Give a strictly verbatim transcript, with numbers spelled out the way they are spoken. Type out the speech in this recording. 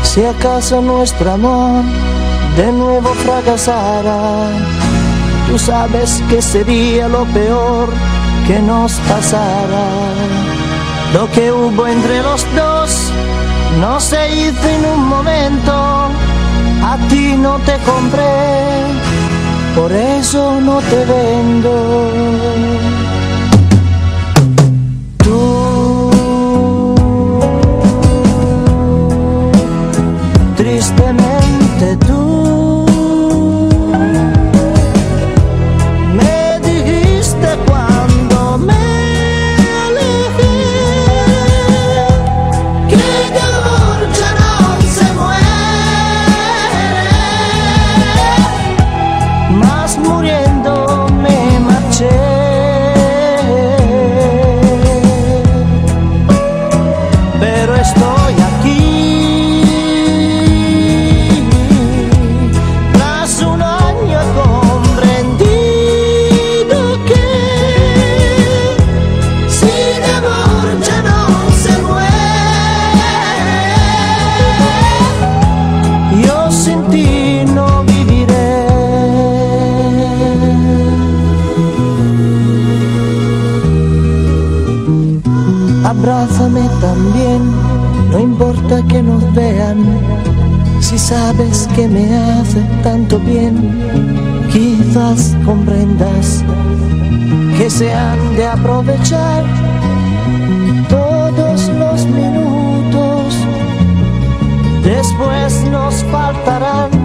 Si acaso nuestro amor de nuevo fracasara, tú sabes que sería lo peor que nos pasara. Lo que hubo entre los dos no se hizo en un momento, a ti no te compré, por eso no te vendo. Tú, tristemente tú, me dijiste cuando me alejé que de amor ya no se muere, mas muriendo me marché. Pero estoy aquí tras un año, he comprendido que sin amor ya no se muere. Yo sin ti no viviré. Abrázame también, no importa que nos vean, si sabes que me hace tanto bien. Quizás comprendas que se han de aprovechar todos los minutos, después nos faltarán